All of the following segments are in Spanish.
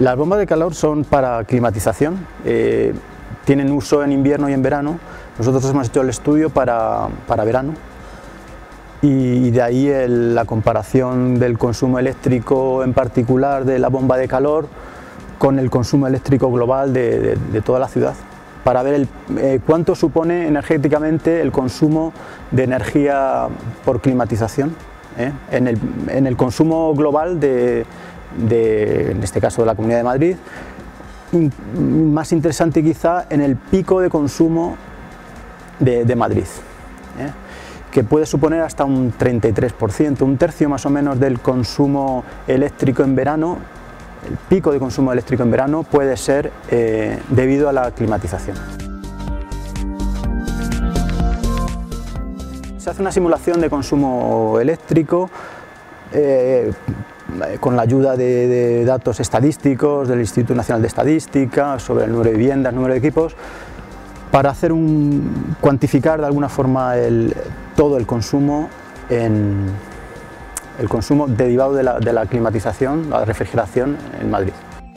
Las bombas de calor son para climatización, tienen uso en invierno y en verano. Nosotros hemos hecho el estudio para verano y de ahí la comparación del consumo eléctrico en particular de la bomba de calor con el consumo eléctrico global de toda la ciudad, para ver cuánto supone energéticamente el consumo de energía por climatización en el consumo global en este caso de la Comunidad de Madrid, más interesante quizá en el pico de consumo de Madrid, que puede suponer hasta un 33%, un tercio más o menos del consumo eléctrico en verano. El pico de consumo eléctrico en verano puede ser debido a la climatización. Se hace una simulación de consumo eléctrico con la ayuda de datos estadísticos del Instituto Nacional de Estadística sobre el número de viviendas, número de equipos, para cuantificar de alguna forma todo el consumo derivado de la climatización, la refrigeración en Madrid.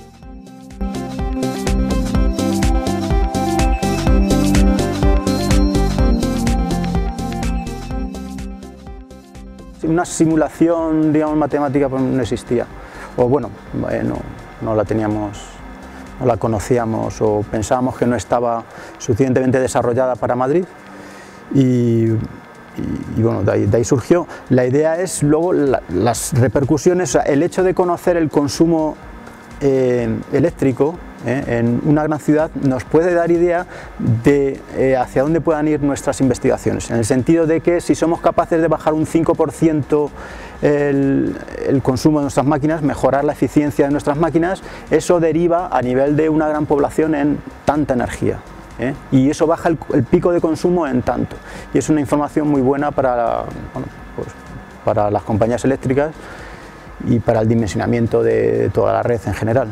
Una simulación, digamos, matemática pues no existía, o bueno, no la teníamos, no la conocíamos, o pensábamos que no estaba suficientemente desarrollada para Madrid, y bueno, de ahí surgió. La idea es luego las repercusiones, o sea, el hecho de conocer el consumo eléctrico en una gran ciudad nos puede dar idea de hacia dónde puedan ir nuestras investigaciones, en el sentido de que si somos capaces de bajar un 5% el consumo de nuestras máquinas, mejorar la eficiencia de nuestras máquinas, eso deriva a nivel de una gran población en tanta energía. Y eso baja el pico de consumo en tanto, y es una información muy buena para las compañías eléctricas y para el dimensionamiento de toda la red en general.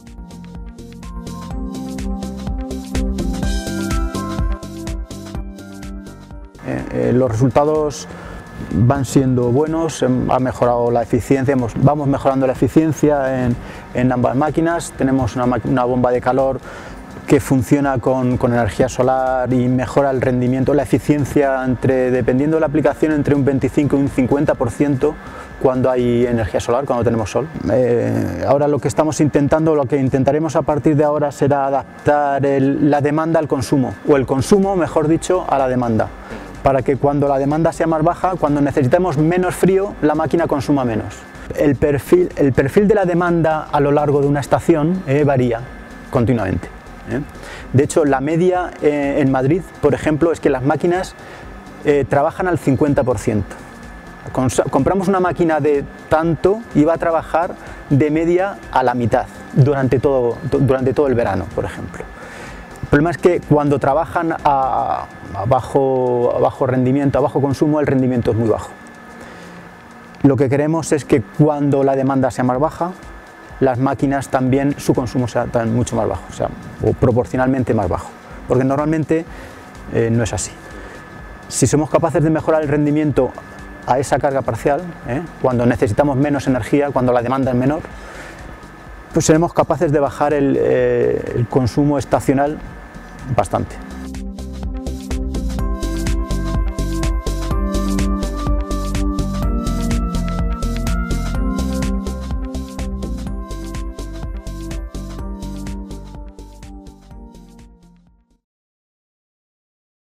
Los resultados van siendo buenos, ha mejorado la eficiencia, vamos mejorando la eficiencia en ambas máquinas. Tenemos una bomba de calor que funciona con energía solar y mejora el rendimiento, la eficiencia, dependiendo de la aplicación, entre un 25 y un 50% cuando hay energía solar, cuando tenemos sol. Ahora lo que intentaremos a partir de ahora será adaptar la demanda al consumo, o el consumo, mejor dicho, a la demanda, para que cuando la demanda sea más baja, cuando necesitemos menos frío, la máquina consuma menos. El perfil de la demanda a lo largo de una estación varía continuamente. De hecho, la media en Madrid, por ejemplo, es que las máquinas trabajan al 50%. Compramos una máquina de tanto y va a trabajar de media a la mitad durante todo el verano, por ejemplo. El problema es que cuando trabajan a bajo rendimiento, a bajo consumo, el rendimiento es muy bajo. Lo que queremos es que cuando la demanda sea más baja, las máquinas también, su consumo sea mucho más bajo, o proporcionalmente más bajo, porque normalmente no es así. Si somos capaces de mejorar el rendimiento a esa carga parcial, cuando necesitamos menos energía, cuando la demanda es menor, pues seremos capaces de bajar el consumo estacional bastante.